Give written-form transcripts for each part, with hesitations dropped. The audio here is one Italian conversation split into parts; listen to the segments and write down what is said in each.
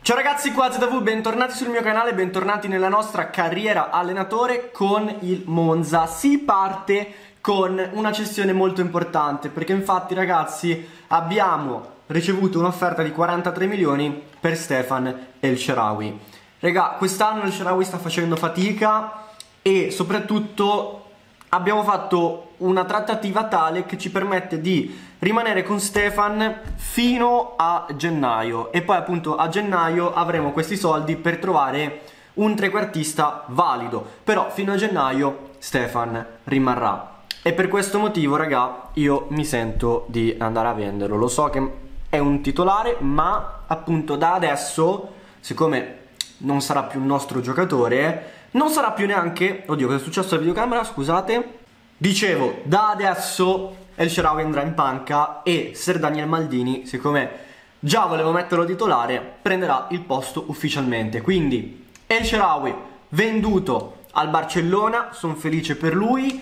Ciao ragazzi, qua ZV, bentornati sul mio canale, bentornati nella nostra carriera allenatore con il Monza. Si parte con una cessione molto importante perché infatti ragazzi abbiamo ricevuto un'offerta di 43 milioni per Stefan El Shaarawy. Raga, quest'anno El Shaarawy sta facendo fatica e soprattutto abbiamo fatto una trattativa tale che ci permette di rimanere con Stefan fino a gennaio e poi appunto a gennaio avremo questi soldi per trovare un trequartista valido, però fino a gennaio Stefan rimarrà e per questo motivo raga io mi sento di andare a venderlo. Lo so che è un titolare, ma appunto da adesso, siccome non sarà più un nostro giocatore, non sarà più neanche... Oddio, cosa è successo alla videocamera? Scusate. Dicevo, da adesso El Shaarawy andrà in panca e Ser Daniel Maldini, siccome già volevo metterlo titolare, prenderà il posto ufficialmente. Quindi El Shaarawy venduto al Barcellona, sono felice per lui,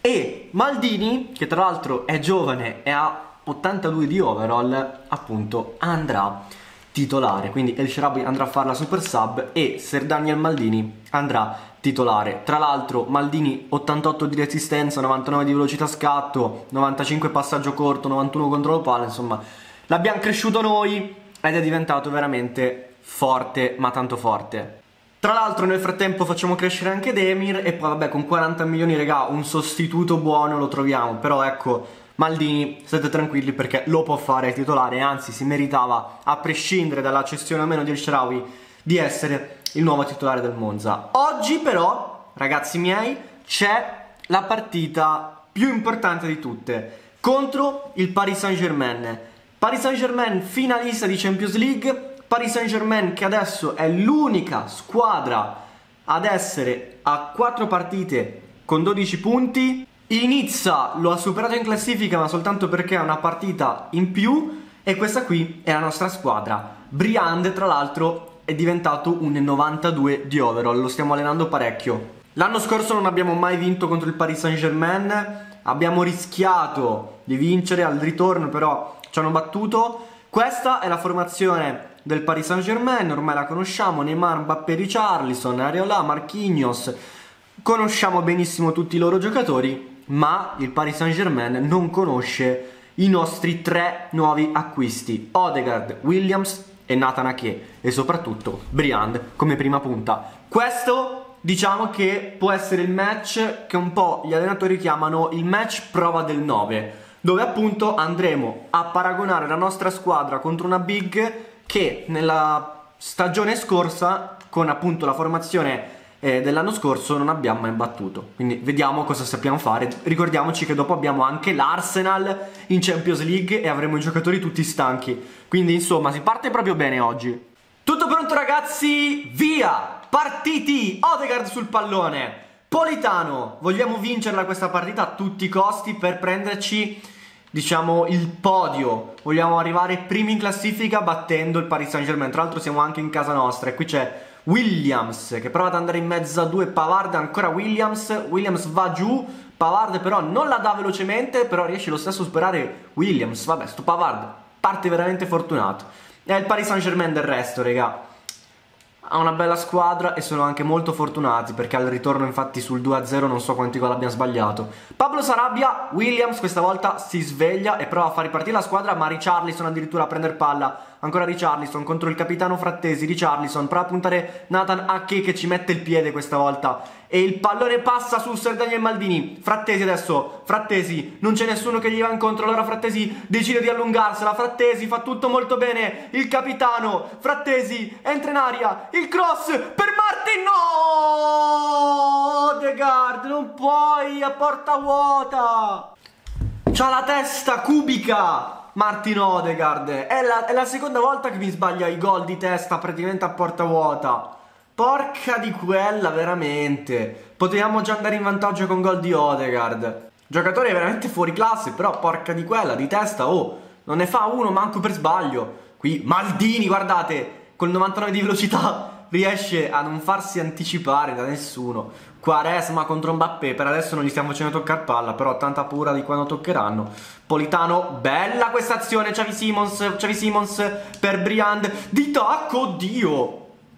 e Maldini, che tra l'altro è giovane e ha 82 di overall, appunto andrà titolare. Quindi El Shaarawy andrà a fare la super sub e Ser Daniel Maldini andrà titolare. Tra l'altro Maldini 88 di resistenza, 99 di velocità scatto, 95 passaggio corto, 91 controllo palla, insomma l'abbiamo cresciuto noi ed è diventato veramente forte, ma tanto forte. Tra l'altro nel frattempo facciamo crescere anche Demir e poi vabbè, con 40 milioni raga un sostituto buono lo troviamo, però ecco, Maldini state tranquilli perché lo può fare titolare, anzi si meritava, a prescindere dalla cessione o meno di El Shaarawy, di essere il nuovo titolare del Monza. Oggi però, ragazzi miei, c'è la partita più importante di tutte contro il Paris Saint-Germain. Paris Saint-Germain finalista di Champions League, Paris Saint-Germain che adesso è l'unica squadra ad essere a 4 partite con 12 punti. Il Nizza lo ha superato in classifica ma soltanto perché ha una partita in più e questa qui è la nostra squadra. Briand tra l'altro è diventato un 92 di overall, lo stiamo allenando parecchio. L'anno scorso non abbiamo mai vinto contro il Paris Saint-Germain, abbiamo rischiato di vincere al ritorno però ci hanno battuto. Questa è la formazione del Paris Saint-Germain, ormai la conosciamo: Neymar, Mbappé, Richarlison, Areola, Marquinhos. Conosciamo benissimo tutti i loro giocatori, ma il Paris Saint-Germain non conosce i nostri 3 nuovi acquisti: Odegaard, Williams e Nathan Ake, e soprattutto Briand come prima punta. Questo diciamo che può essere il match che un po' gli allenatori chiamano il match prova del 9, dove appunto andremo a paragonare la nostra squadra contro una big che nella stagione scorsa, con appunto la formazione dell'anno scorso, non abbiamo mai battuto. Quindi vediamo cosa sappiamo fare. Ricordiamoci che dopo abbiamo anche l'Arsenal in Champions League e avremo i giocatori tutti stanchi. Quindi insomma si parte proprio bene oggi. Tutto pronto ragazzi, via! Partiti! Odegaard sul pallone, Politano, vogliamo vincerla questa partita a tutti i costi per prenderci, diciamo, il podio. Vogliamo arrivare primi in classifica battendo il Paris Saint-Germain. Tra l'altro siamo anche in casa nostra e qui c'è Williams che prova ad andare in mezzo a due, Pavard, ancora Williams va giù, Pavard però non la dà velocemente, però riesce lo stesso a superare Williams. Vabbè, sto Pavard parte veramente fortunato. È il Paris Saint-Germain del resto, raga. Ha una bella squadra e sono anche molto fortunati perché al ritorno infatti sul 2-0 non so quanti gol abbiamo sbagliato. Pablo Sarabia, Williams questa volta si sveglia e prova a far ripartire la squadra, ma Richarlison addirittura a prendere palla. Ancora Richarlison contro il capitano Frattesi. Richarlison prova a puntare Nathan Ake che ci mette il piede questa volta e il pallone passa su Ser Daniel Maldini. Frattesi adesso, Frattesi, non c'è nessuno che gli va incontro, allora Frattesi decide di allungarsela. Frattesi fa tutto molto bene, il capitano Frattesi entra in aria, il cross per Martin, no! Odegaard, non puoi, a porta vuota, c'ha la testa cubica Martin Odegaard, è la seconda volta che mi sbaglia i gol di testa praticamente a porta vuota. Porca di quella, veramente. Potevamo già andare in vantaggio con gol di Odegaard. Giocatore veramente fuori classe, però porca di quella, di testa, oh, non ne fa uno manco per sbaglio. Qui Maldini, guardate, col 99 di velocità riesce a non farsi anticipare da nessuno. Quaresma contro Mbappé, per adesso non gli stiamo facendo toccare palla, però ho tanta paura di quando toccheranno. Politano, bella questa azione, Xavi Simons per Briand, di tacco, oddio!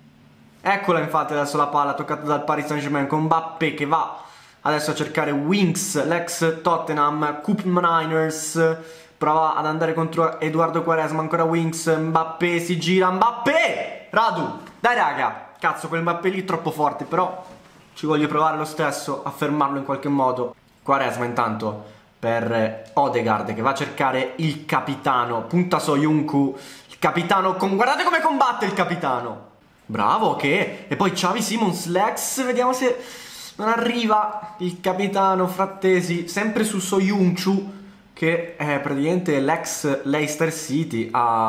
Eccola infatti adesso la palla toccata dal Paris Saint-Germain con Mbappé che va adesso a cercare Winks, l'ex Tottenham, Cup Niners, prova ad andare contro Edoardo Quaresma, ancora Winks, Mbappé si gira, Mbappé! Radu, dai raga, cazzo quel Mbappé lì è troppo forte, però ci voglio provare lo stesso a fermarlo in qualche modo. Quaresma intanto per Odegaard che va a cercare il capitano, punta Soyuncu, il capitano, guardate come combatte il capitano! Bravo, che? E poi Xavi Simons, l'ex, vediamo se non arriva il capitano Frattesi, sempre su Soyuncu, che è praticamente l'ex Leicester City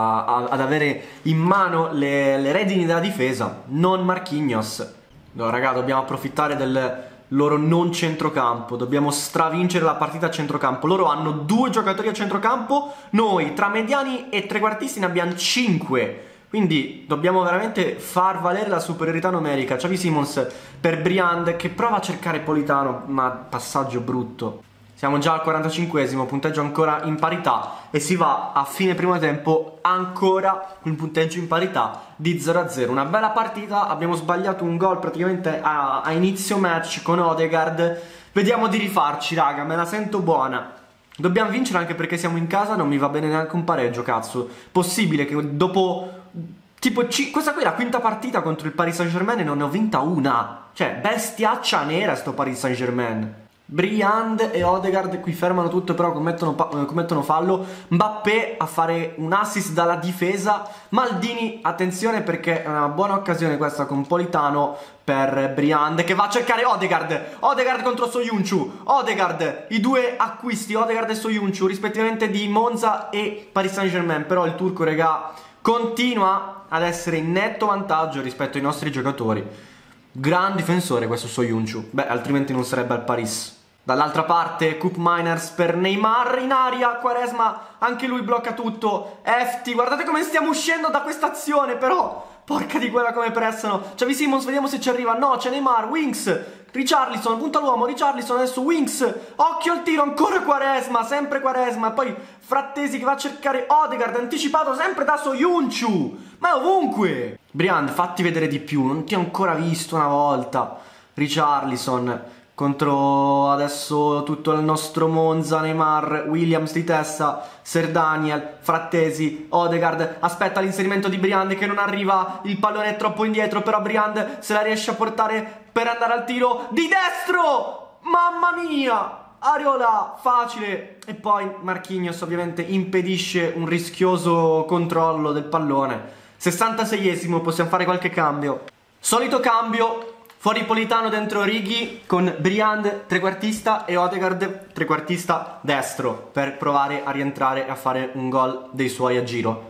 ad avere in mano le redini della difesa, non Marquinhos. No, raga, dobbiamo approfittare del loro non centrocampo, dobbiamo stravincere la partita a centrocampo. Loro hanno 2 giocatori a centrocampo, noi tra mediani e trequartisti ne abbiamo 5. Quindi dobbiamo veramente far valere la superiorità numerica. Xavi Simons per Briand che prova a cercare Politano, ma passaggio brutto. Siamo già al 45esimo, punteggio ancora in parità e si va a fine primo tempo ancora con un punteggio in parità di 0-0. Una bella partita, abbiamo sbagliato un gol praticamente a inizio match con Odegaard. Vediamo di rifarci, raga, me la sento buona. Dobbiamo vincere anche perché siamo in casa, non mi va bene neanche un pareggio, cazzo. Possibile che dopo tipo questa qui è la quinta partita contro il Paris Saint-Germain e non ne ho vinta una. Cioè, bestiaccia nera sto Paris Saint-Germain. Briand e Odegaard qui fermano tutto, però commettono fallo. Mbappé a fare un assist dalla difesa. Maldini, attenzione perché è una buona occasione questa con Politano per Briand che va a cercare Odegaard. Odegaard contro Soyuncu. Odegaard, i 2 acquisti, Odegaard e Soyuncu rispettivamente di Monza e Paris Saint-Germain. Però il turco, regà, continua ad essere in netto vantaggio rispetto ai nostri giocatori. Gran difensore questo Soyuncu. Beh, altrimenti non sarebbe al Paris. Dall'altra parte Cup Miners per Neymar in aria, Quaresma anche lui blocca tutto. Efti, guardate come stiamo uscendo da questa azione però. Porca di quella come pressano. Xavi Simons, vediamo se ci arriva. No, c'è Neymar, Winks, Richarlison, punta l'uomo, Richarlison, adesso Winks. Occhio al tiro, ancora Quaresma, sempre Quaresma. Poi Frattesi che va a cercare Odegaard, anticipato sempre da Soyuncu. Ma è ovunque. Briand, fatti vedere di più, non ti ho ancora visto una volta. Richarlison contro adesso tutto il nostro Monza, Neymar, Williams di testa, Ser Daniel, Frattesi, Odegaard, aspetta l'inserimento di Briand che non arriva, il pallone è troppo indietro, però Briand se la riesce a portare per andare al tiro di destro, mamma mia, Areola, facile, e poi Marquinhos ovviamente impedisce un rischioso controllo del pallone. 66esimo, possiamo fare qualche cambio, solito cambio. Fuori Politano, dentro Righi con Briand trequartista e Odegaard trequartista destro per provare a rientrare e a fare un gol dei suoi a giro.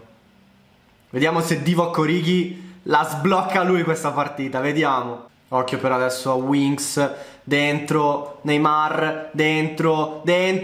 Vediamo se Divock Origi la sblocca lui questa partita, vediamo. Occhio per adesso a Winks, dentro, Neymar, dentro!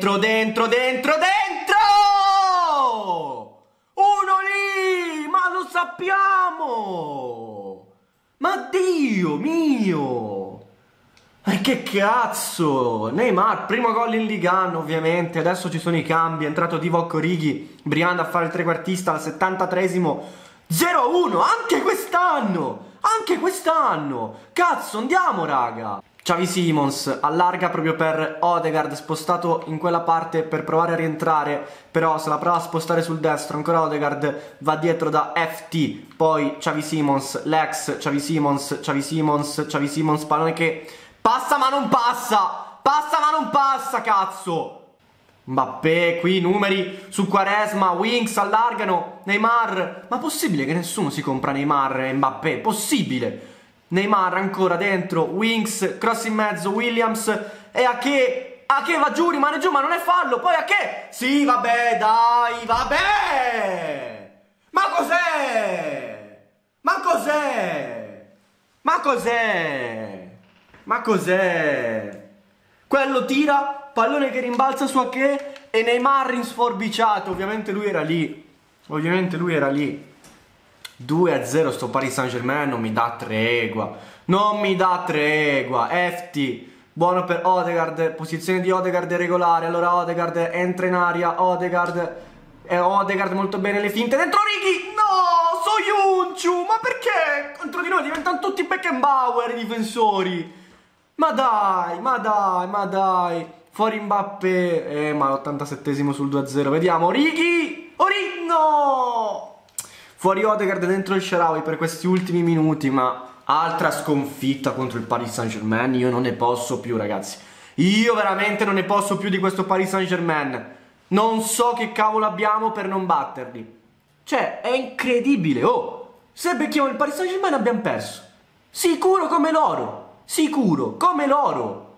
Uno lì! Ma lo sappiamo! Ma Dio mio! Ma che cazzo! Neymar, primo gol in Liga 1 ovviamente, adesso ci sono i cambi, è entrato Divock Origi, Briand a fare il trequartista al 73esimo, 0-1, anche quest'anno! Anche quest'anno! Cazzo, andiamo raga! Xavi Simons allarga proprio per Odegaard, spostato in quella parte per provare a rientrare, però se la prova a spostare sul destro, ancora Odegaard va dietro da FT, poi Xavi Simons, l'ex Xavi Simons, pallone che passa ma non passa, cazzo! Mbappé, qui numeri su Quaresma, Winks allargano, Neymar, ma possibile che nessuno si compra Neymar e Mbappé? Possibile! Neymar ancora dentro, Winks, cross in mezzo, Williams, e a che va giù, rimane giù, ma non è fallo, poi a che? Sì, vabbè, dai, vabbè! Ma cos'è? Quello tira, pallone che rimbalza su a che, e Neymar in sforbiciato, ovviamente lui era lì. 2-0 sto Paris Saint-Germain non mi dà tregua. Non mi dà tregua. Efti. Buono per Odegaard. Posizione di Odegaard è regolare. Allora Odegaard entra in aria. Odegaard molto bene le finte. Dentro Origi. No, Soyuncu. Ma perché? Contro di noi diventano tutti Beckenbauer i difensori. Ma dai, ma dai, ma dai. Fuori Mbappé. Ma l'87esimo sul 2-0. Vediamo. Origi. Origi. No. Fuori Odegaard, dentro il Shaarawy per questi ultimi minuti, ma altra sconfitta contro il Paris Saint-Germain. Io non ne posso più, ragazzi. Io veramente non ne posso più di questo Paris Saint-Germain. Non so che cavolo abbiamo per non batterli. Cioè, è incredibile. Oh, se becchiamo il Paris Saint-Germain abbiamo perso. Sicuro come l'oro. Sicuro come l'oro.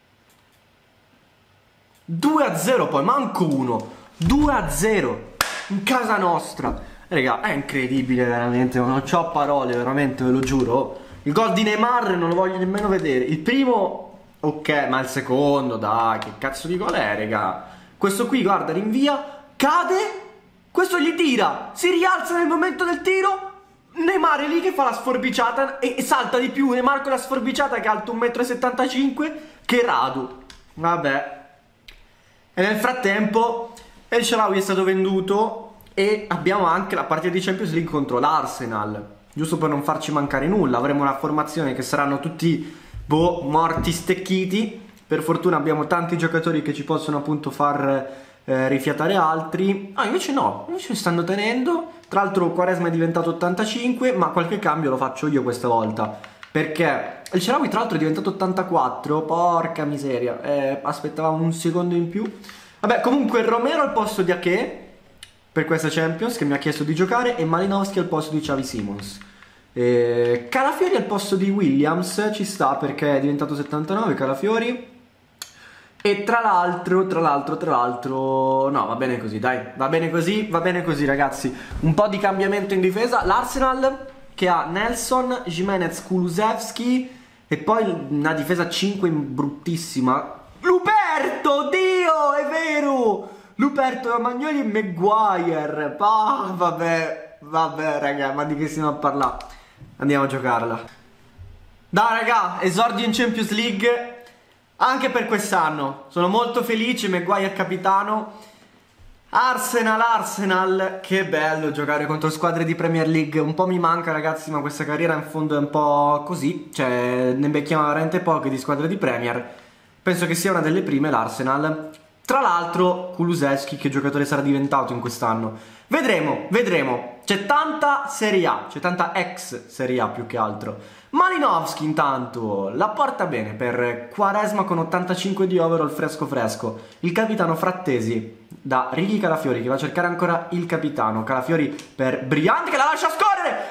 2-0 poi, manco uno. 2-0 in casa nostra. Raga, è incredibile veramente, non c'ho parole, veramente, ve lo giuro. Il gol di Neymar non lo voglio nemmeno vedere. Il primo, ok, ma il secondo, dai, che cazzo di gol è, raga? Questo qui, guarda, rinvia, cade, questo gli tira, si rialza nel momento del tiro, Neymar è lì che fa la sforbiciata e salta di più. Neymar con la sforbiciata che è alto 1,75 m, che Radu. Vabbè. E nel frattempo El Shaarawy è stato venduto. E abbiamo anche la partita di Champions League contro l'Arsenal, giusto per non farci mancare nulla. Avremo una formazione che saranno tutti morti stecchiti. Per fortuna abbiamo tanti giocatori che ci possono appunto far rifiatare altri. Ah, invece no, invece stanno tenendo. Tra l'altro Quaresma è diventato 85, ma qualche cambio lo faccio io questa volta, perché il Shaarawy tra l'altro è diventato 84. Porca miseria, aspettava un secondo in più. Vabbè, comunque Romero al posto di Ake per questa Champions, che mi ha chiesto di giocare, e Malinowski al posto di Xavi Simons. Calafiori al posto di Williams ci sta, perché è diventato 79 Calafiori. E tra l'altro no, va bene così, dai, va bene così ragazzi. Un po' di cambiamento in difesa. L'Arsenal che ha Nelson, Jimenez, Kulusevski e poi una difesa 5 bruttissima. Luperto, Dio, è vero! Luperto, Romagnoli e Maguire. Ah, vabbè, raga, ma di che stiamo a parlare? Andiamo a giocarla. Dai, raga, esordio in Champions League anche per quest'anno. Sono molto felice, Maguire capitano. Arsenal, che bello giocare contro squadre di Premier League. Un po' mi manca, ragazzi, ma questa carriera in fondo è un po' così. Cioè, ne becchiamo veramente poche di squadre di Premier. Penso che sia una delle prime l'Arsenal. Tra l'altro Kulusevski che giocatore sarà diventato in quest'anno. Vedremo. C'è tanta Serie A, c'è tanta ex Serie A più che altro. Malinowski intanto la porta bene per Quaresma con 85 di overall fresco. Il capitano Frattesi da Ricky Calafiori che va a cercare ancora il capitano. Calafiori per Briand che la lascia scorrere.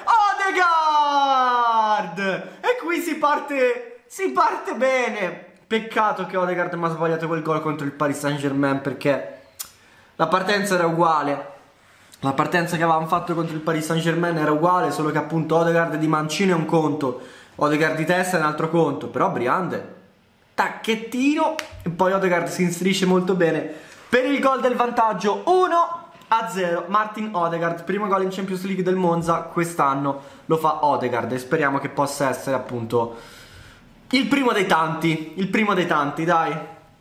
Odegaard! E qui si parte bene. Peccato che Odegaard mi ha sbagliato quel gol contro il Paris Saint-Germain, perché la partenza era uguale. La partenza che avevamo fatto contro il Paris Saint-Germain era uguale, solo che appunto Odegaard di mancino è un conto, Odegaard di testa è un altro conto. Però Briand, tacchettino, e poi Odegaard si inserisce molto bene per il gol del vantaggio. 1-0 Martin Odegaard, primo gol in Champions League del Monza quest'anno lo fa Odegaard, e speriamo che possa essere appunto il primo dei tanti, dai.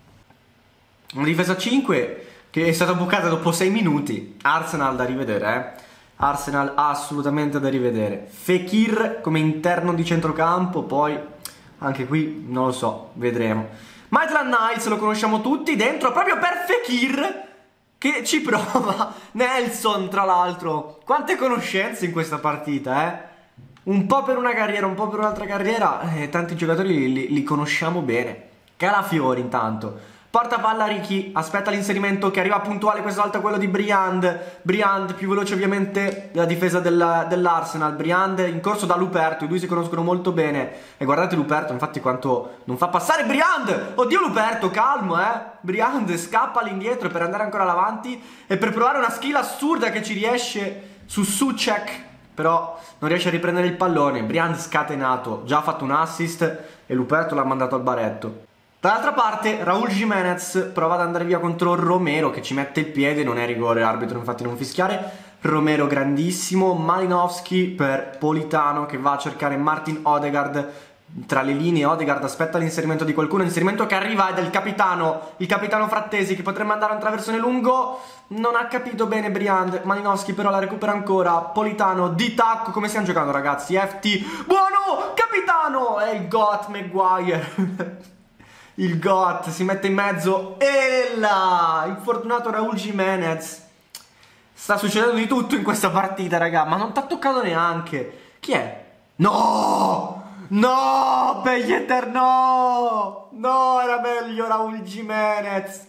Una difesa 5 che è stata bucata dopo 6 minuti. Arsenal da rivedere, Arsenal assolutamente da rivedere. Fekir come interno di centrocampo, poi anche qui non lo so, vedremo. Maitland Niles lo conosciamo tutti, dentro proprio per Fekir che ci prova. Nelson tra l'altro, quante conoscenze in questa partita, Un po' per una carriera, un po' per un'altra carriera, tanti giocatori li conosciamo bene. Calafiori intanto, porta palla Ricky, aspetta l'inserimento che arriva puntuale questa volta quello di Briand più veloce ovviamente della difesa dell'Arsenal. Briand in corso da Luperto, i due si conoscono molto bene. E guardate Luperto infatti quanto non fa passare Briand. Oddio Luperto, calmo Briand scappa all'indietro per andare ancora avanti e per provare una skill assurda che ci riesce su Souček, però non riesce a riprendere il pallone. Briand scatenato, già ha fatto un assist e Luperto l'ha mandato al baretto. Dall'altra parte Raúl Jiménez prova ad andare via contro Romero che ci mette il piede, non è rigore, l'arbitro infatti non fischiare. Romero grandissimo, Malinowski per Politano che va a cercare Martin Odegaard tra le linee. Odegaard aspetta l'inserimento di qualcuno, inserimento che arriva è del capitano, il capitano Frattesi, che potrebbe andare a un traversone lungo, non ha capito bene Briand. Malinowski però la recupera ancora, Politano di tacco. Come stiamo giocando ragazzi? FT, buono, capitano, è il GOAT Maguire. Il GOAT si mette in mezzo e là, infortunato Raul Jimenez. Sta succedendo di tutto in questa partita, raga, ma non t'ha toccato neanche. Chi è? No! No! Bellieder, no! No, era meglio Raul Jimenez.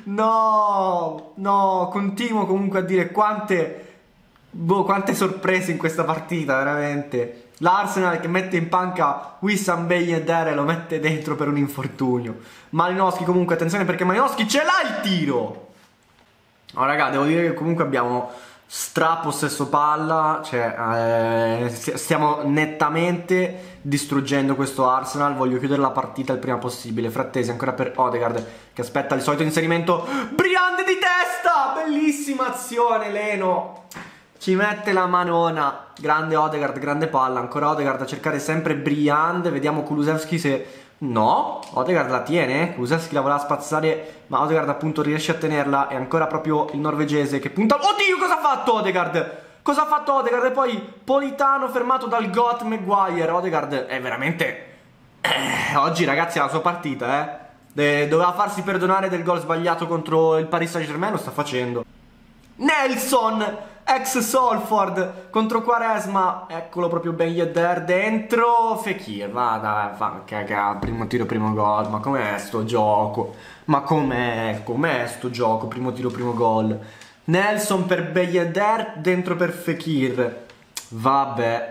No! No, continuo comunque a dire quante sorprese in questa partita, veramente. L'Arsenal che mette in panca Wissam Ben Yedder e lo mette dentro per un infortunio. Malinowski comunque, attenzione perché Malinowski ce l'ha il tiro! No, raga, devo dire che comunque abbiamo possesso palla, cioè stiamo nettamente distruggendo questo Arsenal. Voglio chiudere la partita il prima possibile. Frattesi ancora per Odegaard che aspetta il solito inserimento. Briand di testa! Bellissima azione, Leno! Ci mette la manona. Grande Odegaard, grande palla. Ancora Odegaard a cercare sempre Briand. Vediamo Kulusevski se... No, Odegaard la tiene. Kulusevski la voleva spazzare, ma Odegaard appunto riesce a tenerla. E ancora proprio il norvegese che punta. Oddio, cosa ha fatto Odegaard? Cosa ha fatto Odegaard? E poi Politano fermato dal GOAT Maguire. Odegaard è veramente... oggi ragazzi è la sua partita, doveva farsi perdonare del gol sbagliato contro il Paris Saint-Germain. Lo sta facendo. Nelson, ex Salford contro Quaresma. Eccolo proprio Ben Yedder dentro. Fekir, va cagà. Primo tiro, primo gol. Ma com'è sto gioco? Ma com'è sto gioco? Primo tiro, primo gol. Nelson per Ben Yedder, dentro per Fekir. Vabbè,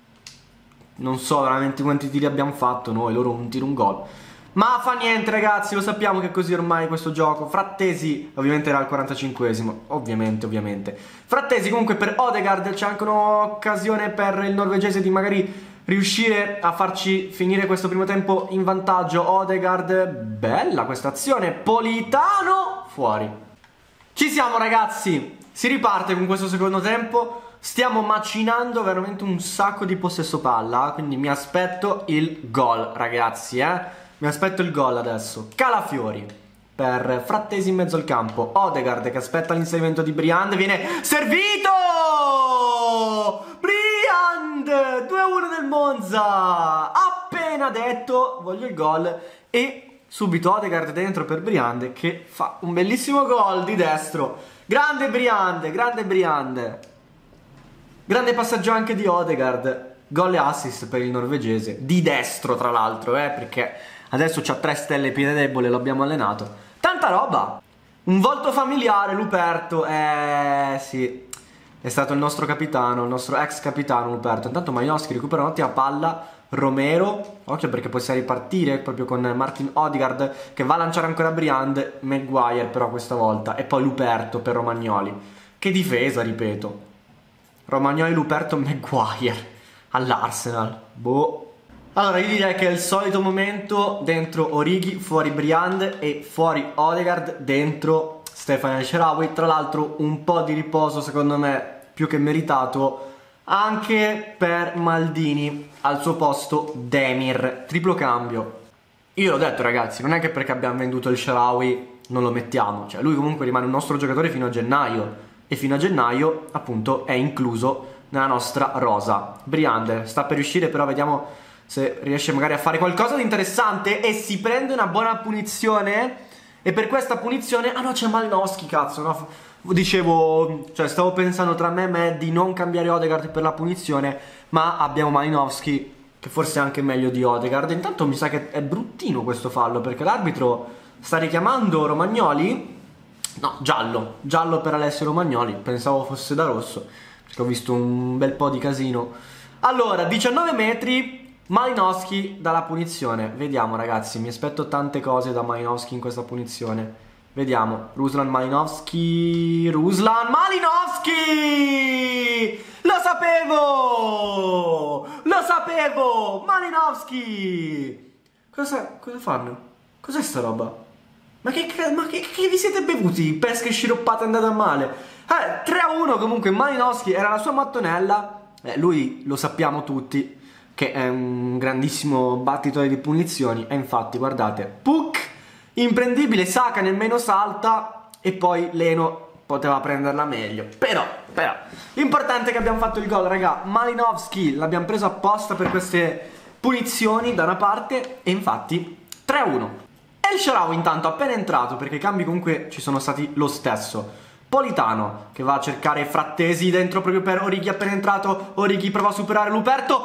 non so veramente quanti tiri abbiamo fatto noi. Loro un tiro, un gol. Ma fa niente ragazzi, lo sappiamo che è così ormai questo gioco. Frattesi, ovviamente era al 45esimo, ovviamente. Frattesi comunque per Odegaard, c'è anche un'occasione per il norvegese di magari riuscire a farci finire questo primo tempo in vantaggio. Odegaard, bella questa azione, Politano, fuori. Ci siamo ragazzi, si riparte con questo secondo tempo. Stiamo macinando veramente un sacco di possesso palla, quindi mi aspetto il gol ragazzi, Mi aspetto il gol adesso. Calafiori per Frattesi in mezzo al campo. Odegaard che aspetta l'inserimento di Briand. Viene servito! Briand! 2-1 del Monza. Appena detto, voglio il gol. E subito Odegaard dentro per Briand che fa un bellissimo gol di destro. Grande Briand, grande Briand. Grande passaggio anche di Odegaard. Gol e assist per il norvegese. Di destro tra l'altro, perché... adesso c'ha 3 stelle piede debole, lo abbiamo allenato. Tanta roba! Un volto familiare, Luperto. Sì, è stato il nostro capitano, il nostro ex capitano Luperto. Intanto Malinowski recupera un'ottima palla. Romero, occhio perché poi si ripartire proprio con Martin Odegaard che va a lanciare ancora Briand. Maguire però questa volta. E poi Luperto per Romagnoli. Che difesa, ripeto. Romagnoli, Luperto, Maguire all'Arsenal. Boh. Allora io direi che è il solito momento. Dentro Origi, fuori Briand e fuori Odegaard, dentro Stefan El Shaarawy. Tra l'altro un po' di riposo secondo me più che meritato anche per Maldini. Al suo posto Demir, triplo cambio. Io l'ho detto ragazzi, non è che perché abbiamo venduto El Shaarawy non lo mettiamo. Cioè lui comunque rimane un nostro giocatore fino a gennaio. E fino a gennaio appunto è incluso nella nostra rosa. Briand sta per uscire, però vediamo se riesce magari a fare qualcosa di interessante. E si prende una buona punizione. E per questa punizione... ah no, c'è Malinowski, cazzo, no? Dicevo, cioè stavo pensando tra me e me di non cambiare Odegaard per la punizione. Ma abbiamo Malinowski che forse è anche meglio di Odegaard. Intanto mi sa che è bruttino questo fallo, perché l'arbitro sta richiamando Romagnoli. No, giallo per Alessio Romagnoli. Pensavo fosse da rosso, perché ho visto un bel po' di casino. Allora, 19 metri... Malinowski dalla punizione. Vediamo ragazzi, mi aspetto tante cose da Malinowski in questa punizione. Vediamo, Ruslan Malinowski. Ruslan Malinowski! Lo sapevo! Lo sapevo! Malinowski! Cosa fanno? Cos'è sta roba? che vi siete bevuti? Pesche sciroppate andate a male. 3-1 comunque, Malinowski era la sua mattonella. Lui lo sappiamo tutti che è un grandissimo battitore di punizioni. E infatti guardate, Puk imprendibile, Saka nemmeno salta. E poi Leno poteva prenderla meglio. Però l'importante è che abbiamo fatto il gol, raga. Malinowski l'abbiamo preso apposta per queste punizioni da una parte. E infatti 3-1. El Shaarawy intanto appena entrato, perché i cambi comunque ci sono stati lo stesso. Politano che va a cercare Frattesi dentro proprio per Origi appena entrato. Origi prova a superare Luperto.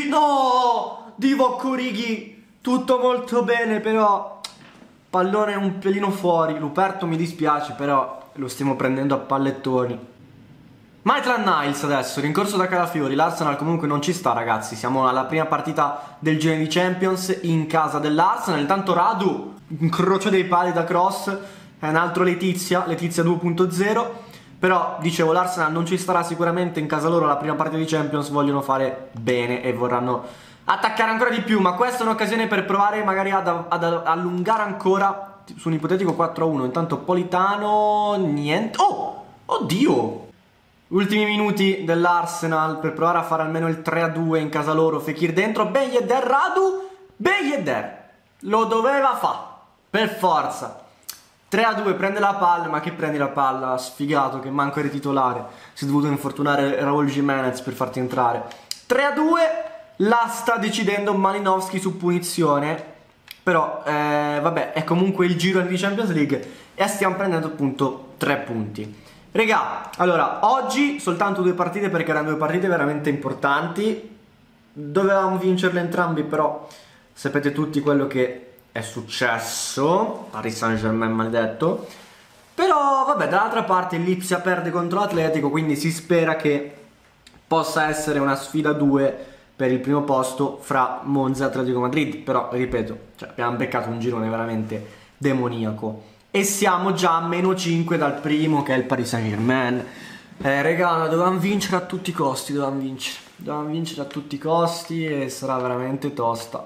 Divock Origi, tutto molto bene, però pallone un pelino fuori. Luperto mi dispiace, però lo stiamo prendendo a pallettoni. Maitland-Niles adesso, rincorso da Calafiori. L'Arsenal comunque non ci sta, ragazzi. Siamo alla prima partita del girone di Champions in casa dell'Arsenal. Intanto Radu, incrocio dei pali da cross. È un altro Letizia 2.0. Però, dicevo, l'Arsenal non ci starà sicuramente in casa loro alla prima partita di Champions. Vogliono fare bene e vorranno attaccare ancora di più. Ma questa è un'occasione per provare magari ad allungare ancora su un ipotetico 4-1. Intanto Politano, niente. Oh, oddio! Ultimi minuti dell'Arsenal per provare a fare almeno il 3-2 in casa loro. Fekir dentro, Ben Yedder, Radu, Ben Yedder lo doveva fare, per forza. 3-2, prende la palla, ma che prendi la palla? Sfigato, che manco eri titolare. Si è dovuto infortunare Raul Jimenez per farti entrare. 3-2, la sta decidendo Malinowski su punizione. Però, vabbè, è comunque il giro di Champions League e stiamo prendendo appunto 3 punti. Regà, allora, oggi soltanto 2 partite perché erano 2 partite veramente importanti. Dovevamo vincerle entrambi, però sapete tutti quello che è successo. Paris Saint-Germain maledetto. Però, vabbè, dall'altra parte il Lipsia perde contro l'Atletico, quindi si spera che possa essere una sfida 2 per il primo posto fra Monza e Atletico Madrid. Però, ripeto, abbiamo beccato un girone veramente demoniaco. E siamo già a -5 dal primo, che è il Paris Saint-Germain. Regà, dovevamo vincere a tutti i costi. Dovevamo vincere a tutti i costi e sarà veramente tosta.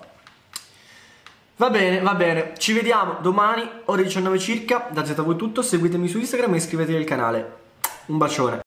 Va bene. Ci vediamo domani, ore 19 circa. Da ZV è tutto. Seguitemi su Instagram e iscrivetevi al canale. Un bacione.